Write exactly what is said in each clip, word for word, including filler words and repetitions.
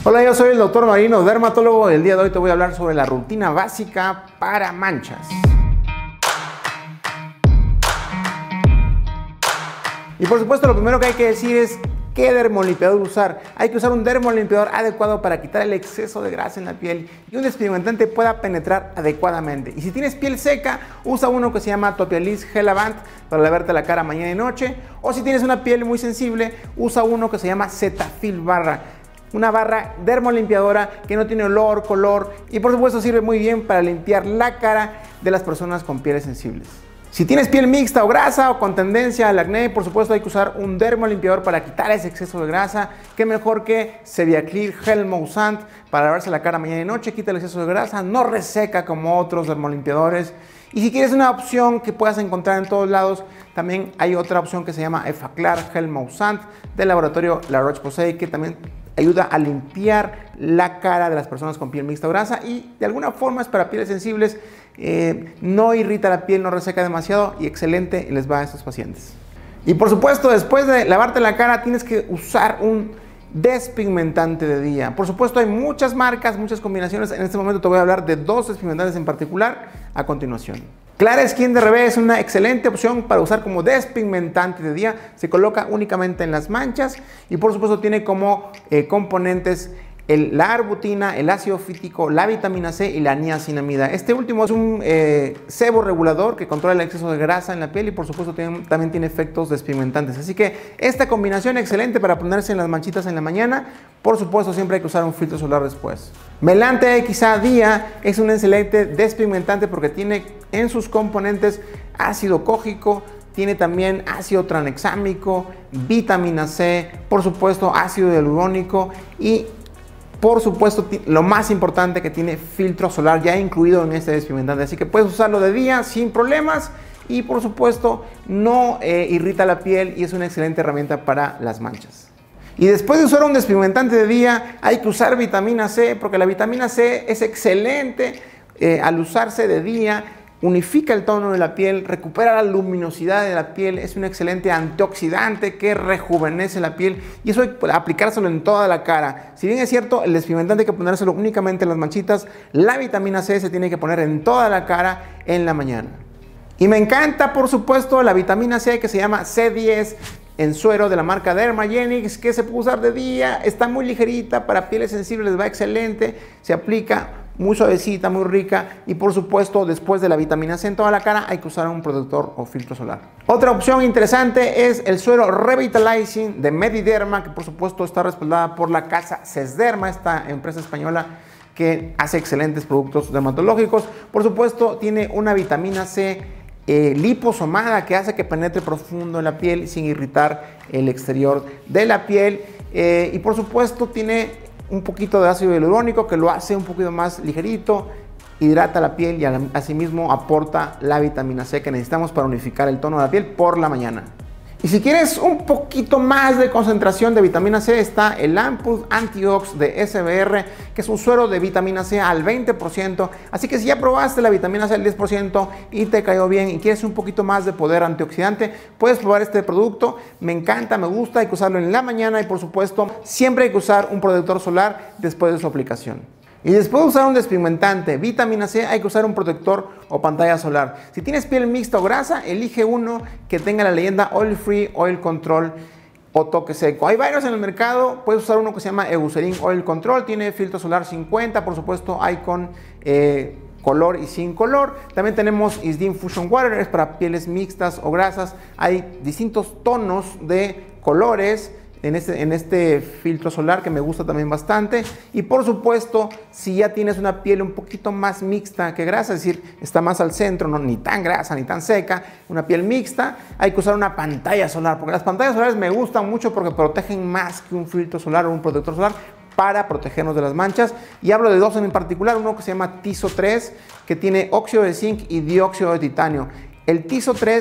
Hola, yo soy el doctor Marino, dermatólogo. El día de hoy te voy a hablar sobre la rutina básica para manchas. Y por supuesto, lo primero que hay que decir es qué dermolimpiador usar. Hay que usar un dermolimpiador adecuado para quitar el exceso de grasa en la piel y un despigmentante pueda penetrar adecuadamente. Y si tienes piel seca, usa uno que se llama Topialis Gel Avant para lavarte la cara mañana y noche. O si tienes una piel muy sensible, usa uno que se llama Cetaphil Barra. Una barra dermolimpiadora que no tiene olor, color y por supuesto sirve muy bien para limpiar la cara de las personas con pieles sensibles. Si tienes piel mixta o grasa o con tendencia al acné, por supuesto hay que usar un dermolimpiador para quitar ese exceso de grasa. Qué mejor que Ceviaclear Gel Moussant para lavarse la cara mañana y noche, quita el exceso de grasa, no reseca como otros dermolimpiadores. Y si quieres una opción que puedas encontrar en todos lados, también hay otra opción que se llama Effaclar Gel Moussant del laboratorio La Roche-Posay, que también ayuda a limpiar la cara de las personas con piel mixta o grasa y de alguna forma es para pieles sensibles, eh, no irrita la piel, no reseca demasiado y excelente les va a estos pacientes. Y por supuesto, después de lavarte la cara tienes que usar un despigmentante de día. Por supuesto hay muchas marcas, muchas combinaciones. En este momento te voy a hablar de dos despigmentantes en particular a continuación. Clara Skin de Reve es una excelente opción para usar como despigmentante de día. Se coloca únicamente en las manchas y por supuesto tiene como eh, componentes el, la arbutina, el ácido fítico, la vitamina C y la niacinamida. Este último es un eh, sebo regulador que controla el exceso de grasa en la piel y por supuesto tiene, también tiene efectos despigmentantes. Así que esta combinación es excelente para ponerse en las manchitas en la mañana. Por supuesto siempre hay que usar un filtro solar después. Melante X A Día es un excelente despigmentante porque tiene en sus componentes ácido cógico, tiene también ácido tranexámico, vitamina C, por supuesto ácido hialurónico y por supuesto lo más importante que tiene filtro solar ya incluido en este despigmentante. Así que puedes usarlo de día sin problemas y por supuesto no eh, irrita la piel y es una excelente herramienta para las manchas. Y después de usar un despigmentante de día hay que usar vitamina C porque la vitamina C es excelente eh, al usarse de día. Unifica el tono de la piel, recupera la luminosidad de la piel, es un excelente antioxidante que rejuvenece la piel y eso hay que aplicárselo en toda la cara. Si bien es cierto, el despigmentante hay que ponérselo únicamente en las manchitas, la vitamina C se tiene que poner en toda la cara en la mañana. Y me encanta, por supuesto, la vitamina C que se llama C diez en suero de la marca Dermagenics, que se puede usar de día, está muy ligerita, para pieles sensibles va excelente, se aplica muy suavecita, muy rica y por supuesto después de la vitamina C en toda la cara hay que usar un protector o filtro solar. Otra opción interesante es el suero Revitalizing de Mediderma, que por supuesto está respaldada por la casa Sesderma, esta empresa española que hace excelentes productos dermatológicos. Por supuesto tiene una vitamina C eh, liposomada que hace que penetre profundo en la piel sin irritar el exterior de la piel eh, y por supuesto tiene un poquito de ácido hialurónico que lo hace un poquito más ligerito, hidrata la piel y asimismo aporta la vitamina C que necesitamos para unificar el tono de la piel por la mañana. Y si quieres un poquito más de concentración de vitamina C está el Ampule Antiox de S B R, que es un suero de vitamina C al veinte por ciento. Así que si ya probaste la vitamina C al diez por ciento y te cayó bien y quieres un poquito más de poder antioxidante, puedes probar este producto. Me encanta, me gusta, hay que usarlo en la mañana y por supuesto siempre hay que usar un protector solar después de su aplicación. Y después de usar un despigmentante, vitamina C, hay que usar un protector o pantalla solar. Si tienes piel mixta o grasa, elige uno que tenga la leyenda Oil Free, Oil Control o toque seco. Hay varios en el mercado, puedes usar uno que se llama Eucerin Oil Control, tiene filtro solar cincuenta, por supuesto hay con eh, color y sin color. También tenemos Isdin Fusion Water, es para pieles mixtas o grasas. Hay distintos tonos de colores En este, en este filtro solar que me gusta también bastante. Y por supuesto, si ya tienes una piel un poquito más mixta que grasa, es decir, está más al centro, no ni tan grasa ni tan seca, una piel mixta, hay que usar una pantalla solar, porque las pantallas solares me gustan mucho porque protegen más que un filtro solar o un protector solar para protegernos de las manchas. Y hablo de dos en particular, uno que se llama Tiso tres, que tiene óxido de zinc y dióxido de titanio. El Tiso tres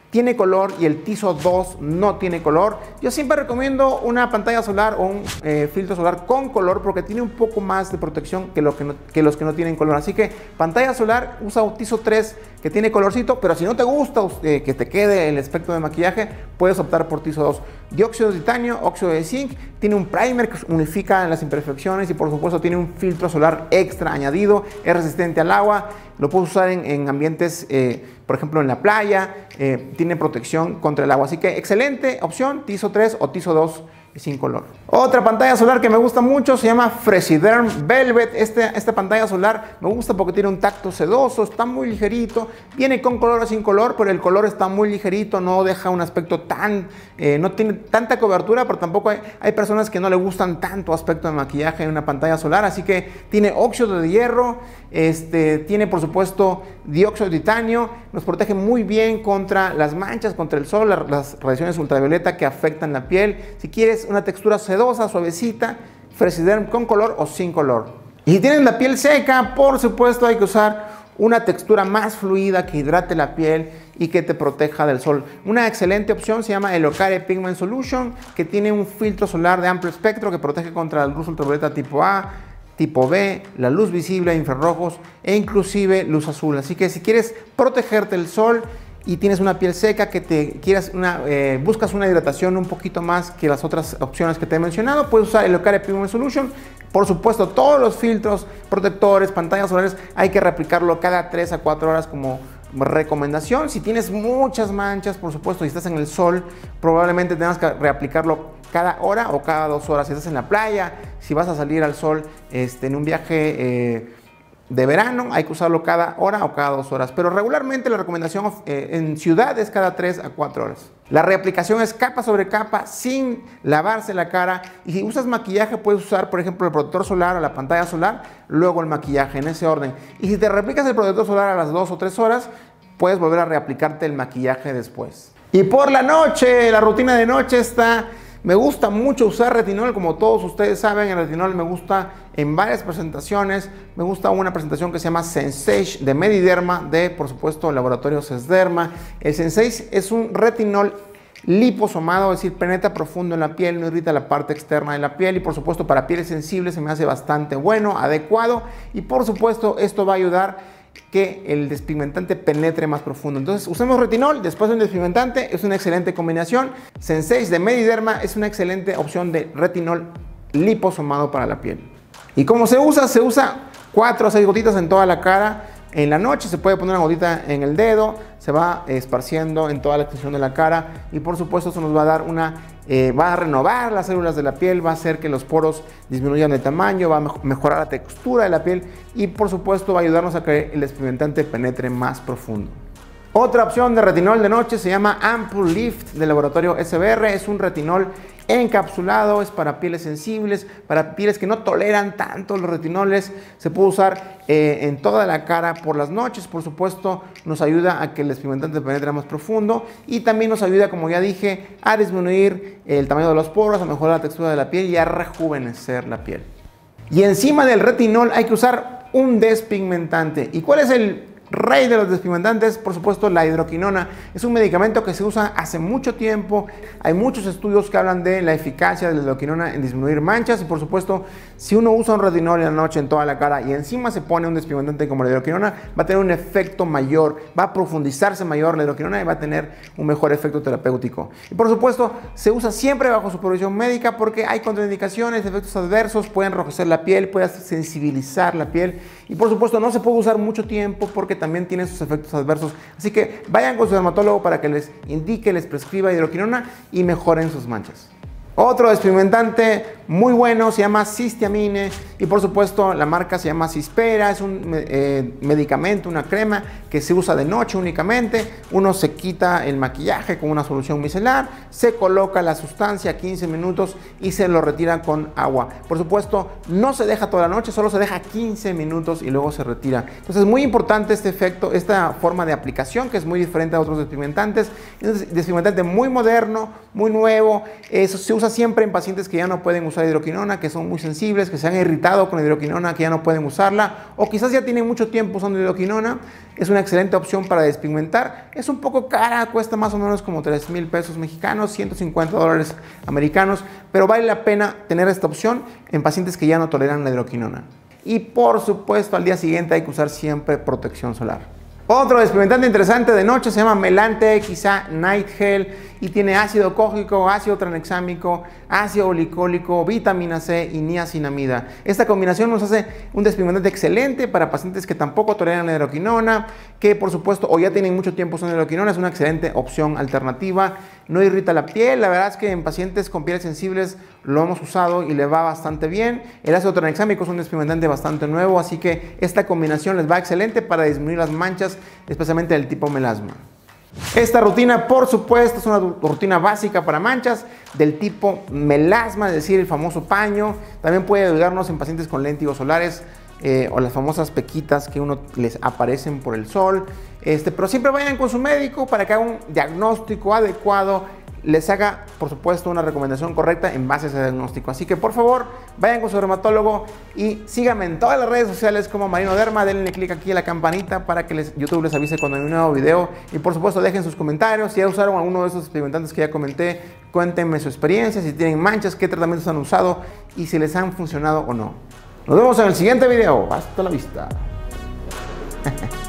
tiene color y el Tizo dos no tiene color. Yo siempre recomiendo una pantalla solar o un eh, filtro solar con color porque tiene un poco más de protección que, lo que, no, que los que no tienen color. Así que pantalla solar, usa un Tizo tres que tiene colorcito, pero si no te gusta eh, que te quede el espectro de maquillaje, puedes optar por Tizo dos. Dióxido de titanio, óxido de zinc, tiene un primer que unifica las imperfecciones y por supuesto tiene un filtro solar extra añadido, es resistente al agua, lo puedes usar en, en ambientes, eh, por ejemplo en la playa, eh, tiene protección contra el agua, así que excelente opción, Tizo tres o Tizo dos sin color. Otra pantalla solar que me gusta mucho se llama Fresiderm Velvet. Este, esta pantalla solar me gusta porque tiene un tacto sedoso, está muy ligerito, viene con color o sin color, pero el color está muy ligerito, no deja un aspecto tan, eh, no tiene tanta cobertura, pero tampoco hay, hay personas que no le gustan tanto aspecto de maquillaje en una pantalla solar, así que tiene óxido de hierro, este, tiene por supuesto dióxido de titanio, nos protege muy bien contra las manchas, contra el sol, las, las radiaciones ultravioleta que afectan la piel. Si quieres una textura sedosa, suavecita, Fresiderm con color o sin color. Y si tienes la piel seca, por supuesto hay que usar una textura más fluida que hidrate la piel y que te proteja del sol. Una excelente opción se llama el Elocare Pigment Solution, que tiene un filtro solar de amplio espectro que protege contra la luz ultravioleta tipo A, tipo B, la luz visible, infrarrojos e inclusive luz azul. Así que si quieres protegerte del sol y tienes una piel seca, que te quieras una, eh, buscas una hidratación un poquito más que las otras opciones que te he mencionado, puedes usar el Elocare Pigment Solution. Por supuesto, todos los filtros, protectores, pantallas solares, hay que reaplicarlo cada tres a cuatro horas como recomendación. Si tienes muchas manchas, por supuesto, si estás en el sol, probablemente tengas que reaplicarlo cada hora o cada dos horas. Si estás en la playa, si vas a salir al sol este, en un viaje eh, de verano, hay que usarlo cada hora o cada dos horas. Pero regularmente la recomendación eh, en ciudad es cada tres a cuatro horas. La reaplicación es capa sobre capa sin lavarse la cara. Y si usas maquillaje, puedes usar, por ejemplo, el protector solar o la pantalla solar, luego el maquillaje en ese orden. Y si te reaplicas el protector solar a las dos o tres horas, puedes volver a reaplicarte el maquillaje después. Y por la noche, la rutina de noche está... Me gusta mucho usar retinol, como todos ustedes saben, el retinol me gusta en varias presentaciones. Me gusta una presentación que se llama Sensage de Mediderma, de por supuesto el laboratorio Sesderma. El Sensage es un retinol liposomado, es decir, penetra profundo en la piel, no irrita la parte externa de la piel y por supuesto para pieles sensibles se me hace bastante bueno, adecuado y por supuesto esto va a ayudar que el despigmentante penetre más profundo. Entonces usemos retinol después de un despigmentante, es una excelente combinación. Sensage de Mediderma es una excelente opción de retinol liposomado para la piel. ¿Y cómo se usa? Se usa cuatro o seis gotitas en toda la cara. En la noche se puede poner una gotita en el dedo, se va esparciendo en toda la extensión de la cara y por supuesto eso nos va a dar una, eh, va a renovar las células de la piel, va a hacer que los poros disminuyan de tamaño, va a mejorar la textura de la piel y por supuesto va a ayudarnos a que el despigmentante penetre más profundo. Otra opción de retinol de noche se llama Ampoule Lift del laboratorio S B R, es un retinol encapsulado, es para pieles sensibles, para pieles que no toleran tanto los retinoles. Se puede usar eh, en toda la cara por las noches, por supuesto, nos ayuda a que el despigmentante penetre más profundo y también nos ayuda, como ya dije, a disminuir el tamaño de los poros, a mejorar la textura de la piel y a rejuvenecer la piel. Y encima del retinol hay que usar un despigmentante. ¿Y cuál es el rey de los despigmentantes? Por supuesto, la hidroquinona. Es un medicamento que se usa hace mucho tiempo. Hay muchos estudios que hablan de la eficacia de la hidroquinona en disminuir manchas y por supuesto, si uno usa un retinol en la noche en toda la cara y encima se pone un despigmentante como la hidroquinona, va a tener un efecto mayor, va a profundizarse mayor la hidroquinona y va a tener un mejor efecto terapéutico. Y por supuesto, se usa siempre bajo supervisión médica porque hay contraindicaciones, efectos adversos, puede enrojecer la piel, puede sensibilizar la piel y por supuesto no se puede usar mucho tiempo porque también tiene sus efectos adversos. Así que vayan con su dermatólogo para que les indique, les prescriba hidroquinona y mejoren sus manchas. Otro despigmentante muy bueno se llama Cysteamine y por supuesto la marca se llama Cispera, es un eh, medicamento, una crema que se usa de noche únicamente. Uno se quita el maquillaje con una solución micelar, se coloca la sustancia quince minutos y se lo retira con agua. Por supuesto no se deja toda la noche, solo se deja quince minutos y luego se retira. Entonces es muy importante este efecto, esta forma de aplicación que es muy diferente a otros despigmentantes. Es un despigmentante muy moderno, muy nuevo, eso se usa usa siempre en pacientes que ya no pueden usar hidroquinona, que son muy sensibles, que se han irritado con la hidroquinona, que ya no pueden usarla, o quizás ya tienen mucho tiempo usando hidroquinona. Es una excelente opción para despigmentar. Es un poco cara, cuesta más o menos como tres mil pesos mexicanos, ciento cincuenta dólares americanos, pero vale la pena tener esta opción en pacientes que ya no toleran la hidroquinona. Y por supuesto, al día siguiente hay que usar siempre protección solar. Otro despigmentante interesante de noche se llama Melante, quizá Night Gel, y tiene ácido cógico, ácido tranexámico, ácido glicólico, vitamina C y niacinamida. Esta combinación nos hace un despigmentante excelente para pacientes que tampoco toleran la hidroquinona, que por supuesto o ya tienen mucho tiempo usando hidroquinona. Es una excelente opción alternativa. No irrita la piel. La verdad es que en pacientes con pieles sensibles lo hemos usado y le va bastante bien. El ácido tranexámico es un despigmentante bastante nuevo, así que esta combinación les va excelente para disminuir las manchas, especialmente del tipo melasma. Esta rutina, por supuesto, es una rutina básica para manchas del tipo melasma, es decir, el famoso paño. También puede ayudarnos en pacientes con léntigos solares eh, o las famosas pequitas que uno les aparecen por el sol. Este, pero siempre vayan con su médico para que haga un diagnóstico adecuado, les haga, por supuesto, una recomendación correcta en base a ese diagnóstico. Así que, por favor, vayan con su dermatólogo y síganme en todas las redes sociales como Marino Derma. Denle clic aquí a la campanita para que les, YouTube les avise cuando hay un nuevo video. Y, por supuesto, dejen sus comentarios. Si ya usaron alguno de esos despigmentantes que ya comenté, cuéntenme su experiencia, si tienen manchas, qué tratamientos han usado y si les han funcionado o no. Nos vemos en el siguiente video. Hasta la vista.